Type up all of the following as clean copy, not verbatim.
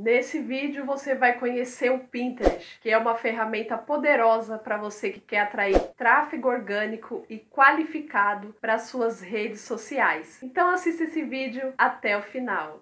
Nesse vídeo você vai conhecer o Pinterest, que é uma ferramenta poderosa para você que quer atrair tráfego orgânico e qualificado para suas redes sociais. Então assista esse vídeo até o final.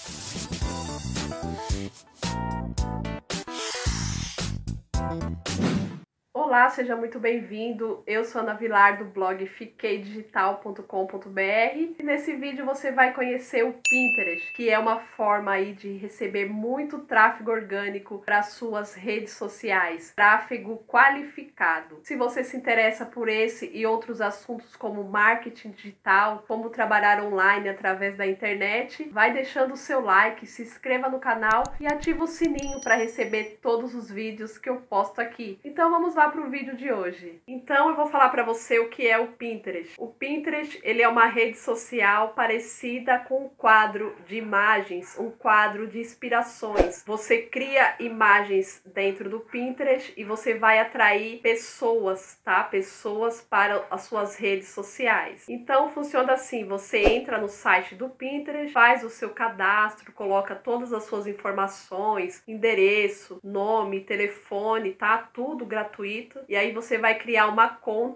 Olá, seja muito bem-vindo. Eu sou Ana Vilar do blog fiqueidigital.com.br e nesse vídeo você vai conhecer o Pinterest, que é uma forma aí de receber muito tráfego orgânico para suas redes sociais, tráfego qualificado. Se você se interessa por esse e outros assuntos como marketing digital, como trabalhar online através da internet, vai deixando o seu like, se inscreva no canal e ativa o sininho para receber todos os vídeos que eu posto aqui. Então vamos lá para o vídeo de hoje. Então eu vou falar para você o que é o Pinterest. O Pinterest, ele é uma rede social parecida com um quadro de imagens, um quadro de inspirações. Você cria imagens dentro do Pinterest e você vai atrair pessoas, tá? Pessoas para as suas redes sociais. Então funciona assim, você entra no site do Pinterest, faz o seu cadastro, coloca todas as suas informações, endereço, nome, telefone, tá? Tudo gratuito. E aí você vai criar uma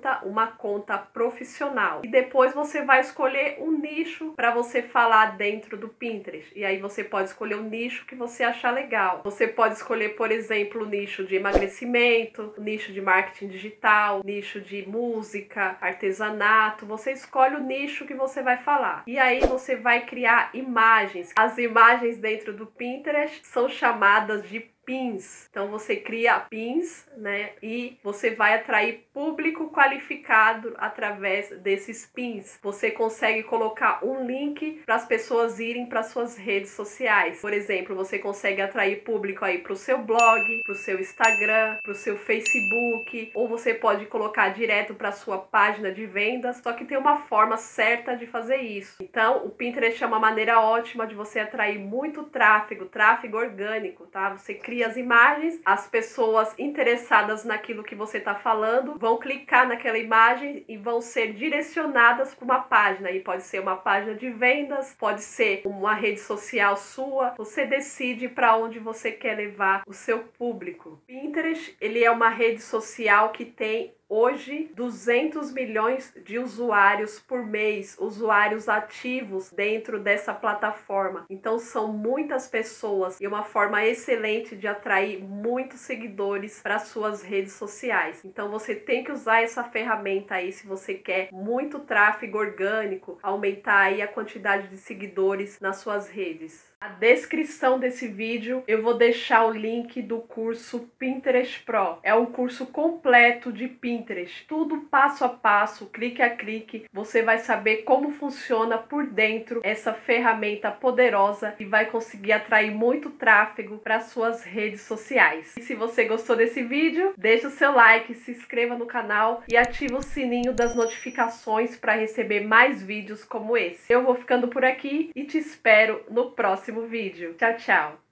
conta profissional. E depois você vai escolher um nicho para você falar dentro do Pinterest. E aí você pode escolher um nicho que você achar legal. Você pode escolher, por exemplo, o nicho de emagrecimento, o nicho de marketing digital, nicho de música, artesanato. Você escolhe o nicho que você vai falar. E aí você vai criar imagens. As imagens dentro do Pinterest são chamadas de pins. Então você cria pins, né? E você vai atrair público qualificado através desses pins. Você consegue colocar um link para as pessoas irem para suas redes sociais. Por exemplo, você consegue atrair público aí para o seu blog, para o seu Instagram, para o seu Facebook, ou você pode colocar direto para sua página de vendas. Só que tem uma forma certa de fazer isso. Então, o Pinterest é uma maneira ótima de você atrair muito tráfego orgânico, tá? Você cria as imagens, as pessoas interessadas naquilo que você está falando vão clicar naquela imagem e vão ser direcionadas para uma página. E pode ser uma página de vendas, pode ser uma rede social sua. Você decide para onde você quer levar o seu público. Pinterest, ele é uma rede social que tem hoje 200 milhões de usuários por mês, usuários ativos dentro dessa plataforma. Então são muitas pessoas e uma forma excelente de atrair muitos seguidores para suas redes sociais. Então você tem que usar essa ferramenta aí se você quer muito tráfego orgânico, aumentar aí a quantidade de seguidores nas suas redes. Na descrição desse vídeo eu vou deixar o link do curso Pinterest Pro. É um curso completo de Pinterest, tudo passo a passo, clique a clique. Você vai saber como funciona por dentro essa ferramenta poderosa e vai conseguir atrair muito tráfego para suas redes sociais. E se você gostou desse vídeo, deixa o seu like, se inscreva no canal e ativa o sininho das notificações para receber mais vídeos como esse. Eu vou ficando por aqui e te espero no próximo vídeo. Tchau, tchau!